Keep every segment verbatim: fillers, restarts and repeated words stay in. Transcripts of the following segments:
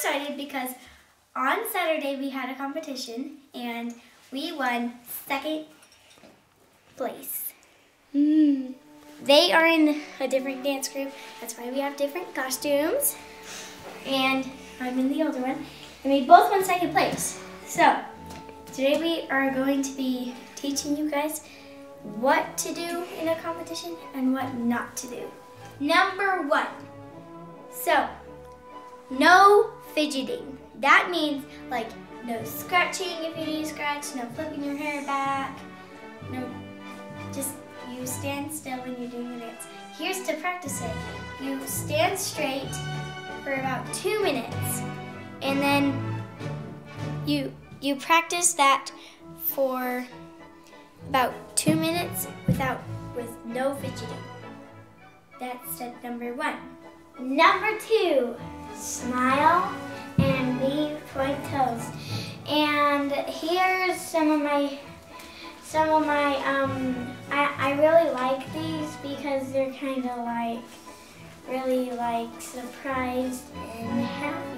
excited because on Saturday we had a competition and we won second place. Mm. They are in a different dance group. That's why we have different costumes. And I'm in the older one. And we both won second place. So today we are going to be teaching you guys what to do in a competition and what not to do. Number one. So, no fidgeting. That means like no scratching if you need to scratch, no flipping your hair back, no, just you stand still when you're doing the dance. Here's to practice it. You stand straight for about two minutes and then you you practice that for about two minutes without with no fidgeting. That's step number one. Number two, smile and leave point toes. And here's some of my some of my um I, I really like these because they're kind of like really like surprised and happy.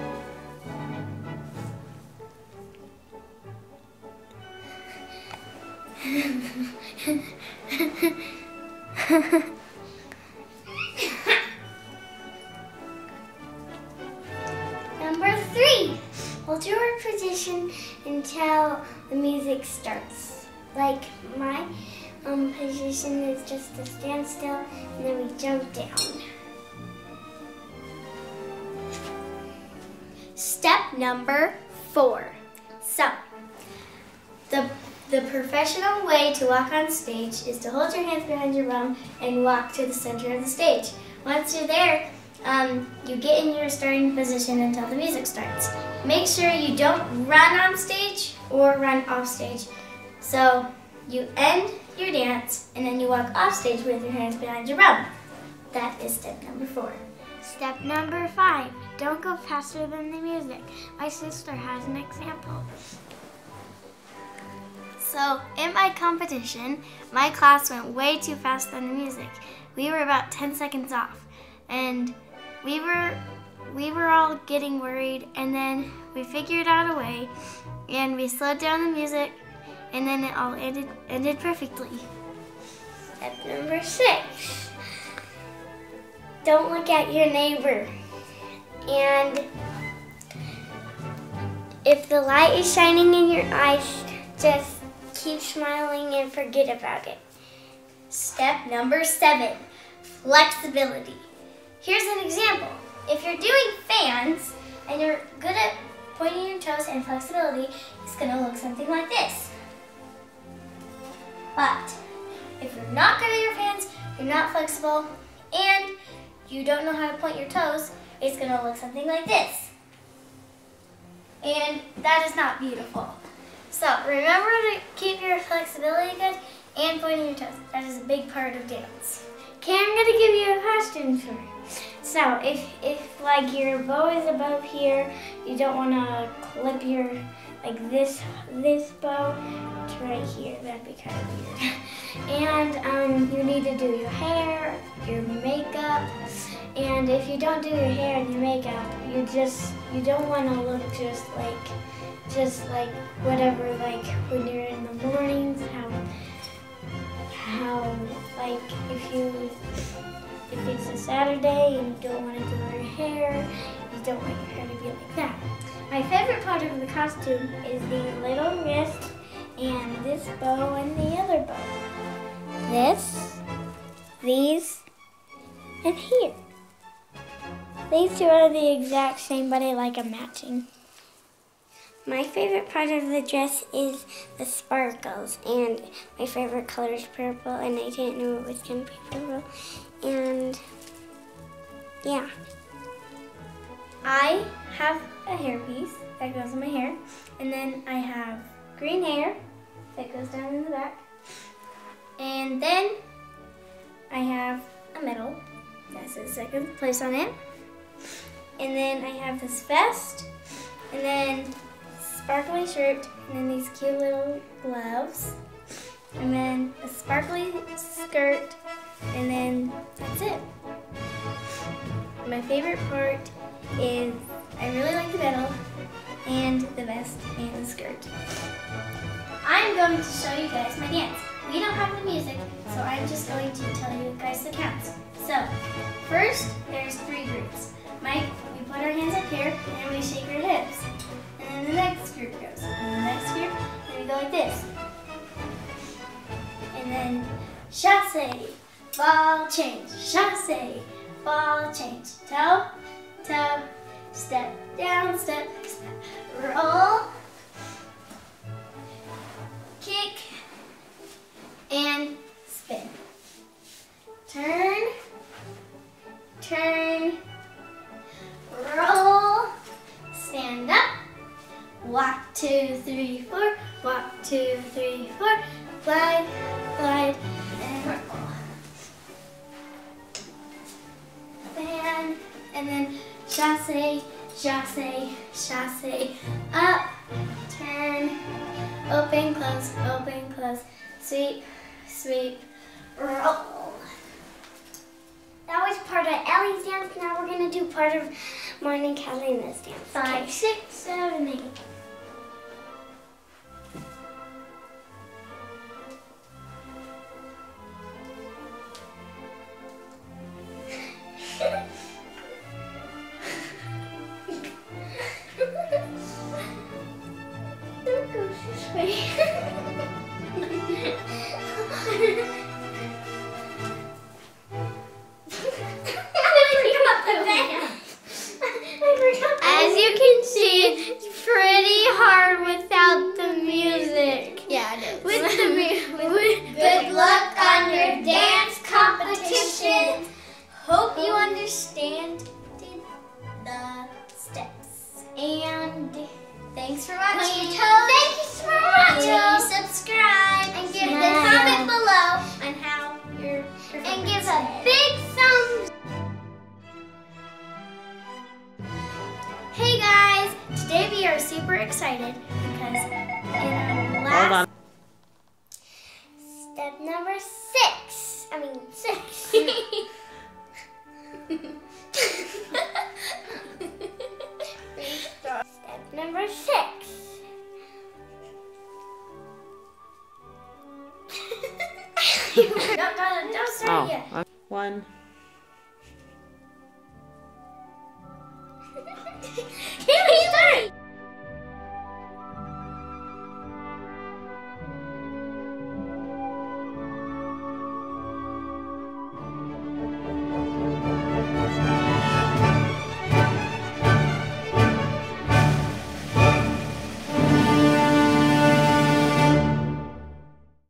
Number three, hold your position until the music starts. Like my um, position is just to stand still and then we jump down. Step number four. So, the The professional way to walk on stage is to hold your hands behind your bum and walk to the center of the stage. Once you're there, um, you get in your starting position until the music starts. Make sure you don't run on stage or run off stage. So you end your dance and then you walk off stage with your hands behind your bum. That is step number four. Step number five, don't go faster than the music. My sister has an example. So in my competition, my class went way too fast than the music. We were about ten seconds off, and we were we were all getting worried. And then we figured out a way, and we slowed down the music, and then it all ended ended perfectly. Step number six: don't look at your neighbor, and if the light is shining in your eyes, just keep smiling and forget about it. Step number seven, flexibility. Here's an example. If you're doing fans and you're good at pointing your toes and flexibility, it's gonna look something like this. But if you're not good at your fans, you're not flexible, and you don't know how to point your toes, it's gonna look something like this. And that is not beautiful. So remember to keep your flexibility good and pointing your toes. That is a big part of dance. Okay, I'm gonna give you a costume story. So if, if like your bow is above here, you don't wanna clip your, like this, this bow to right here. That'd be kind of weird. And um, you need to do your hair, your makeup, and if you don't do your hair and your makeup, you just, you don't wanna look just like, just like whatever, like when you're in the mornings, how, how, like if you, if it's a Saturday and you don't want to do your hair, you don't want your hair to be like that. My favorite part of the costume is the little wrist and this bow and the other bow. This, these, and here. These two are the exact same, but I like them matching. My favorite part of the dress is the sparkles, and my favorite color is purple, and I didn't know it was going to be purple, and yeah. I have a hairpiece that goes in my hair, and then I have green hair that goes down in the back, and then I have a medal that says second place on it, and then I have this vest, and then sparkly shirt, and then these cute little gloves, and then a sparkly skirt, and then that's it. My favorite part is I really like the medal and the vest and the skirt. I'm going to show you guys my dance. We don't have the music, so I'm just going to tell you guys the counts. So, first, there's three groups. Mike, we put our hands up here, and we shake our hips. And then the next group goes. And the next group, and we go like this. And then, chasse, ball change, chasse, ball change, toe, toe, step down, step, step, roll, kick, and spin. Turn, turn, roll, stand up, walk, two, three, four, walk, two, three, four, glide, glide, and roll. And, and then chasse, chasse, chasse, up, turn, open, close, open, close, sweep, sweep, roll. That was part of Ellie's dance. Now we're going to do part of mine and Catalina's dance. Five, okay. Six, seven, eight. Don't go this way. As you can see, it's pretty hard without the music. Yeah, it is. With the music. Good luck on your dance competition. Hope you understand the steps. And thanks for watching. Thank you so much. Please subscribe and give the comment below on how you're and give a big thumbs. Hey guys, today we are super excited because in our last Hold on. Step number six. I mean six. Step number six. don't, don't, don't start Oh, yet. okay. One. Can we start?